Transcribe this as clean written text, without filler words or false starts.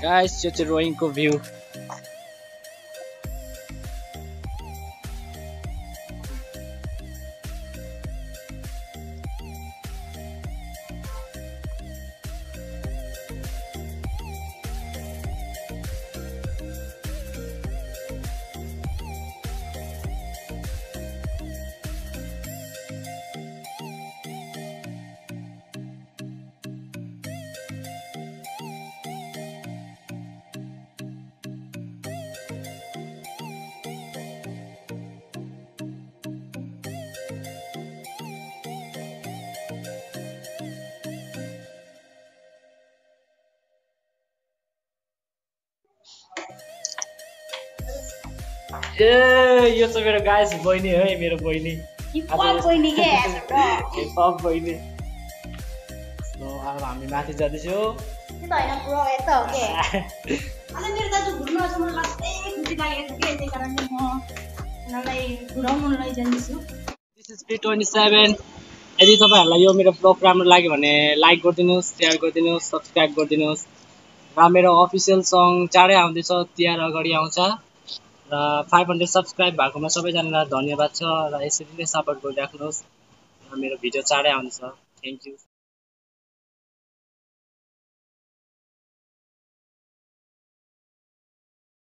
guys यो चाहिँ रोइङको view यो चाहिँ मेरो गाइस बहिनी है मेरो बहिनी बहिनी के हिपहप बहिनी अब हामी माथि जाँदैछौँ होइन पुरो यता हो के अनि मेरो दाजु घुम्न आउँछ मलाई लास्टै खुसी लागेको थियो के त्यही कारणले म उनीहरूलाई घुराउनु लैजान्छु दिस इज P27 यदि तपाईहरुलाई यो मेरो ब्लग राम्रो लाग्यो भने लाइक गरिदिनुस् शेयर गरिदिनुस् सब्स्क्राइब गरिदिनुस् र मेरो अफिसियल सङ चाँडै आउँदैछ तिहार अगाडि आउँछ र 500 सब्स्क्राइब भएकोमा सबैजनालाई धन्यवाद छ र यसरी नै सपोर्ट गरिराख्नुहोस् र मेरो भिडियो चाँडै आउँदैछ थ्यांक यू